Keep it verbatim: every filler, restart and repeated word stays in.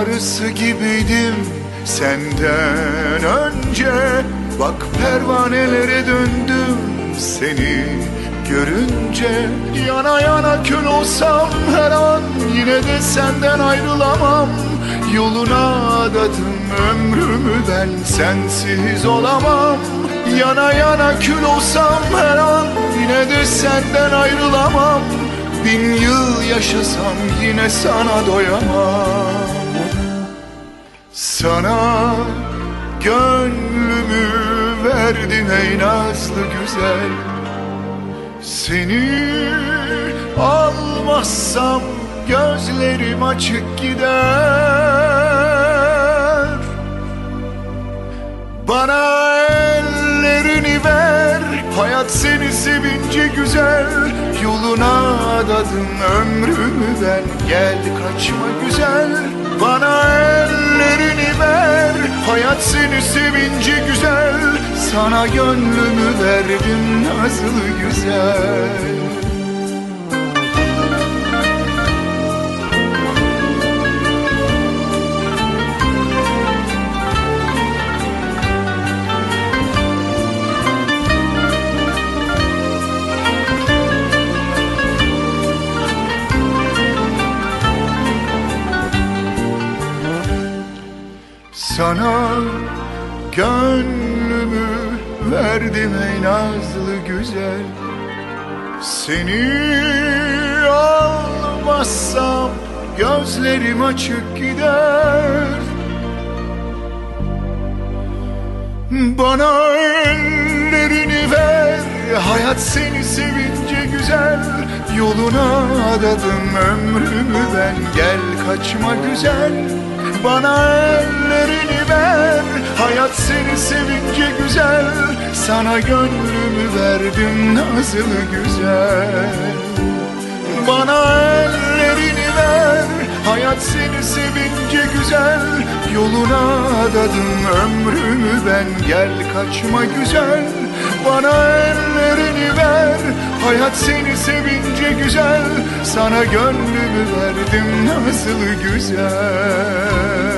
arısı gibiydim senden önce. Bak pervanelere döndüm seni görünce. Yana yana kül olsam her an yine de senden ayrılamam. Yoluna adadım ömrümü ben, sensiz olamam. Yana yana kül olsam her an yine de senden ayrılamam. Bin yıl yaşasam yine sana doyamam. Sana gönlümü verdim ey nazlı güzel. Seni almazsam gözlerim açık gider. Bana ellerini ver, hayat seni sevince güzel. Yoluna adadım ömrümü ben, gel kaçma güzel. Bana ellerini ver, hayat seni sevince güzel. Sana gönlümü verdim nazlı güzel. Sana gönlümü verdim ey nazlı güzel. Seni almazsam gözlerim açık gider. Bana ellerini ver, hayat seni sevince güzel. Yoluna adadım ömrümü ben, gel kaçma güzel. Bana ellerini ver, hayat seni sevince güzel. Sana gönlümü verdim nazlı güzel. Bana ellerini ver, hayat seni sevince güzel. Yoluna adadım ömrümü ben, gel kaçma güzel. Bana ellerini ver, hayat seni sevince güzel. Sana gönlümü verdim nazlı güzel.